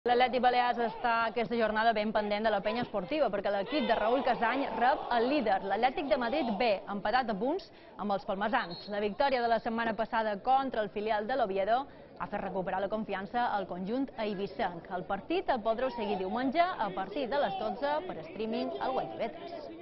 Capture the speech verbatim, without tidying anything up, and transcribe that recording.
L'Atlètic Balears està aquesta jornada ben pendent de la penya esportiva perquè l'equip de Raúl Casany rep el líder, l'Atlètic de Madrid B, empatat a punts amb els palmesans. La victòria de la setmana passada contra el filial de l'Oviedo ha fet recuperar la confiança al conjunt eivissenc. El partit el podreu seguir diumenge a partir de les dotze per streaming al web tv tres.